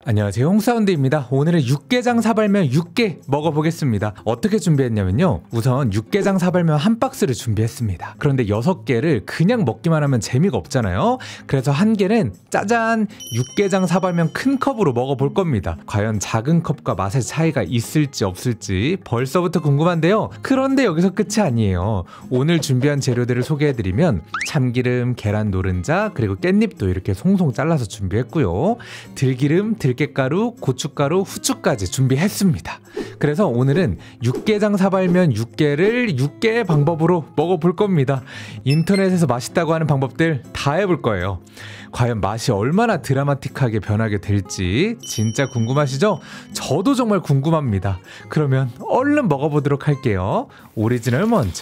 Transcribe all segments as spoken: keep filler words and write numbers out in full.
안녕하세요, 홍사운드입니다. 오늘은 육개장 사발면 육개 먹어보겠습니다. 어떻게 준비했냐면요, 우선 육개장 사발면 한 박스를 준비했습니다. 그런데 여섯 개를 그냥 먹기만 하면 재미가 없잖아요. 그래서 한 개는 짜잔, 육개장 사발면 큰 컵으로 먹어볼 겁니다. 과연 작은 컵과 맛의 차이가 있을지 없을지 벌써부터 궁금한데요. 그런데 여기서 끝이 아니에요. 오늘 준비한 재료들을 소개해드리면 참기름, 계란 노른자, 그리고 깻잎도 이렇게 송송 잘라서 준비했고요. 들기름, 들 들깨가루, 고춧가루, 후추까지 준비했습니다. 그래서 오늘은 육개장 사발면 육개를 육 개의 방법으로 먹어볼 겁니다. 인터넷에서 맛있다고 하는 방법들 다 해볼 거예요. 과연 맛이 얼마나 드라마틱하게 변하게 될지 진짜 궁금하시죠? 저도 정말 궁금합니다. 그러면 얼른 먹어보도록 할게요. 오리지널 먼저.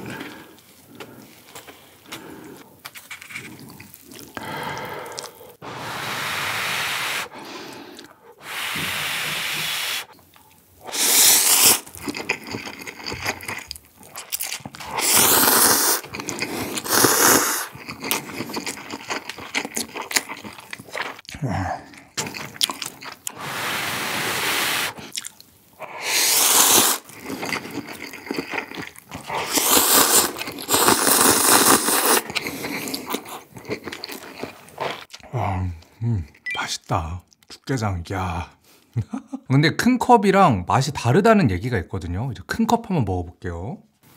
와, 음, 맛있다. 육개장, 야. 근데 큰 컵이랑 맛이 다르다는 얘기가 있거든요. 이제 큰 컵 한번 먹어볼게요.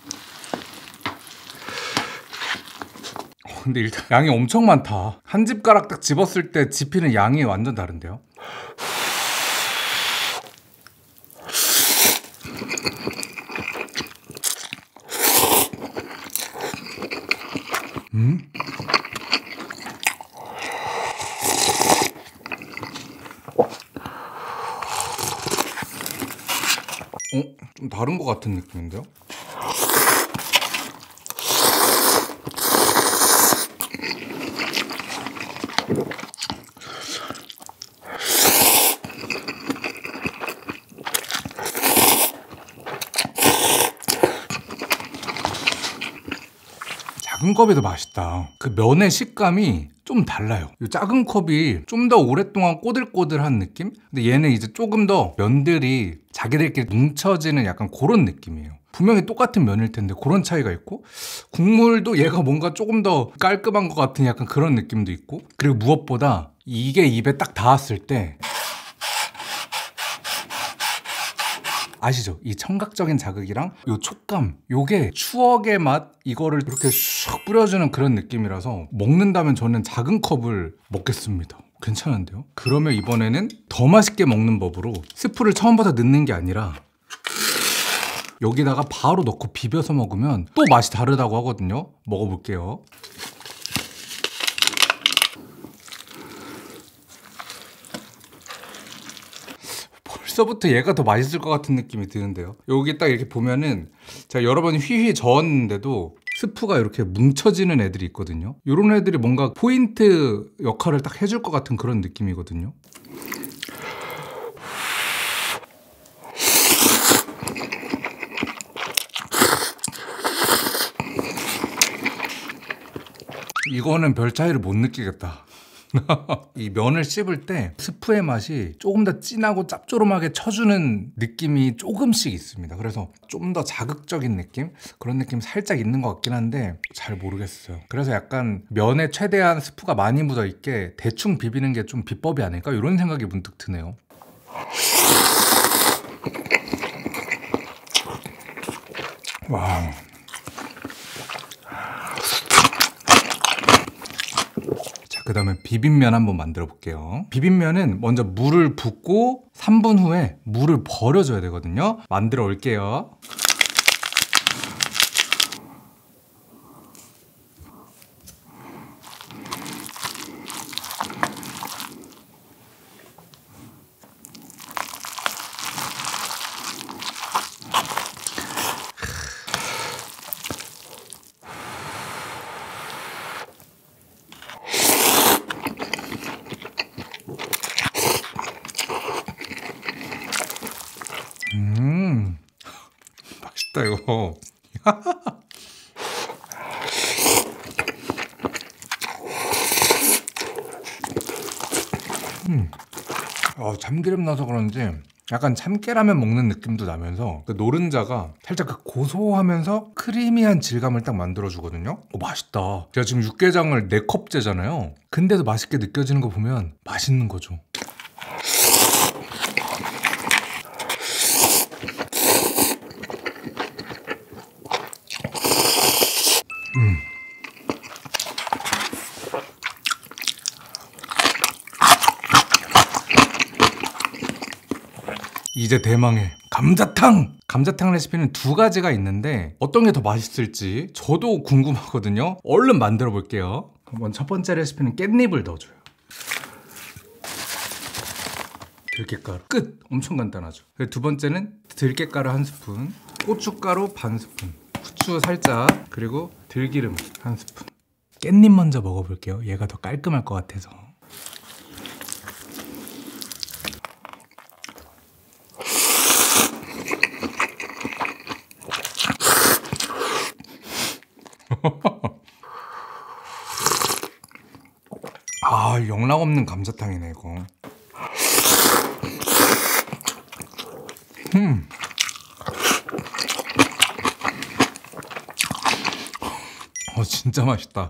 근데 일단 양이 엄청 많다. 한 집가락 딱 집었을 때 집히는 양이 완전 다른데요. 음? 어? 좀 다른 것 같은 느낌인데요? 작은 컵이 더 맛있다. 그 면의 식감이 좀 달라요. 이 작은 컵이 좀 더 오랫동안 꼬들꼬들한 느낌? 근데 얘는 이제 조금 더 면들이 자기들끼리 뭉쳐지는 약간 그런 느낌이에요. 분명히 똑같은 면일 텐데 그런 차이가 있고, 국물도 얘가 뭔가 조금 더 깔끔한 것 같은 약간 그런 느낌도 있고, 그리고 무엇보다 이게 입에 딱 닿았을 때 아시죠? 이 청각적인 자극이랑 요 촉감, 요게 추억의 맛, 이거를 이렇게 슉 뿌려주는 그런 느낌이라서 먹는다면 저는 작은 컵을 먹겠습니다. 괜찮은데요? 그러면 이번에는 더 맛있게 먹는 법으로 스프를 처음부터 넣는 게 아니라 여기다가 바로 넣고 비벼서 먹으면 또 맛이 다르다고 하거든요. 먹어볼게요. 벌써부터 얘가 더 맛있을 것 같은 느낌이 드는데요. 여기 딱 이렇게 보면은 제가 여러 번 휘휘 저었는데도 스프가 이렇게 뭉쳐지는 애들이 있거든요. 이런 애들이 뭔가 포인트 역할을 딱 해줄 것 같은 그런 느낌이거든요. 이거는 별 차이를 못 느끼겠다. 이 면을 씹을 때 스프의 맛이 조금 더 진하고 짭조름하게 쳐주는 느낌이 조금씩 있습니다. 그래서 좀 더 자극적인 느낌? 그런 느낌 살짝 있는 것 같긴 한데 잘 모르겠어요. 그래서 약간 면에 최대한 스프가 많이 묻어있게 대충 비비는 게 좀 비법이 아닐까? 이런 생각이 문득 드네요. 와. 그 다음에 비빔면 한번 만들어 볼게요. 비빔면은 먼저 물을 붓고 삼 분 후에 물을 버려줘야 되거든요. 만들어 올게요. 음, 맛있다 이거. 음, 아, 아, 참기름 넣어서 그런지 약간 참깨라면 먹는 느낌도 나면서 그 노른자가 살짝 그 고소하면서 크리미한 질감을 딱 만들어주거든요. 오, 맛있다. 제가 지금 육개장을 네 컵째잖아요. 근데도 맛있게 느껴지는 거 보면 맛있는 거죠. 음. 이제 대망의 감자탕! 감자탕 레시피는 두 가지가 있는데 어떤 게 더 맛있을지 저도 궁금하거든요. 얼른 만들어 볼게요. 먼저 첫 번째 레시피는 깻잎을 넣어줘요. 들깨가루 끝! 엄청 간단하죠. 두 번째는 들깨가루 한 스푼, 고춧가루 반 스푼, 후추 살짝, 그리고 들기름 한 스푼. 깻잎 먼저 먹어볼게요. 얘가 더 깔끔할 것 같아서. 아, 영락없는 감자탕이네 이거. 음. 어, 진짜 맛있다.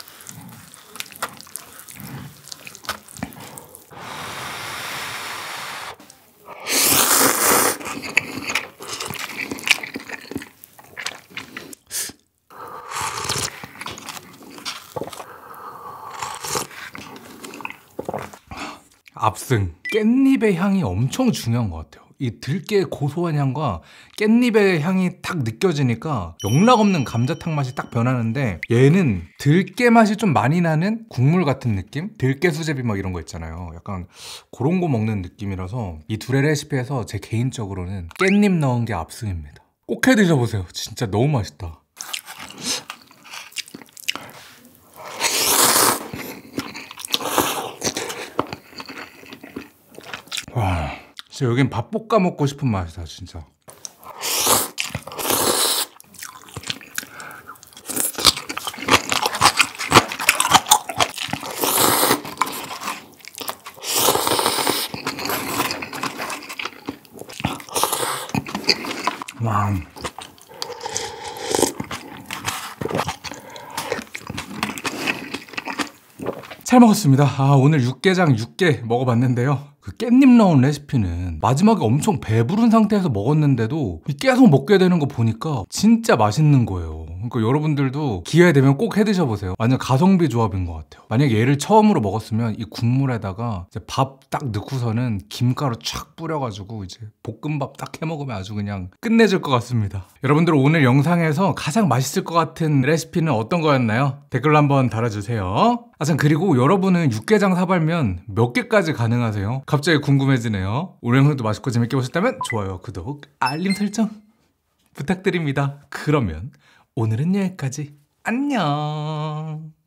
압승. 깻잎의 향이 엄청 중요한 것 같아요. 이 들깨의 고소한 향과 깻잎의 향이 딱 느껴지니까 영락없는 감자탕 맛이 딱 변하는데, 얘는 들깨 맛이 좀 많이 나는 국물 같은 느낌? 들깨 수제비 막 이런 거 있잖아요. 약간 그런 거 먹는 느낌이라서 이 둘의 레시피에서 제 개인적으로는 깻잎 넣은 게 압승입니다. 꼭 해 드셔보세요. 진짜 너무 맛있다. 와, 진짜 여긴 밥 볶아 먹고 싶은 맛이다 진짜. 와. 잘 먹었습니다. 아, 오늘 육개장 육개 먹어봤는데요. 그 깻잎 넣은 레시피는 마지막에 엄청 배부른 상태에서 먹었는데도 계속 먹게 되는 거 보니까 진짜 맛있는 거예요. 그러니까 여러분들도 기회 되면 꼭 해 드셔보세요. 완전 가성비 조합인 것 같아요. 만약에 얘를 처음으로 먹었으면 이 국물에다가 이제 밥 딱 넣고서는 김가루 촥 뿌려가지고 이제 볶음밥 딱 해 먹으면 아주 그냥 끝내줄 것 같습니다. 여러분들 오늘 영상에서 가장 맛있을 것 같은 레시피는 어떤 거였나요? 댓글로 한번 달아주세요. 아, 참, 그리고 여러분은 육개장 사발면 몇 개까지 가능하세요? 갑자기 궁금해지네요. 오늘 영상도 맛있고 재밌게 보셨다면 좋아요, 구독, 알림 설정 부탁드립니다. 그러면 오늘은 여기까지. 안녕.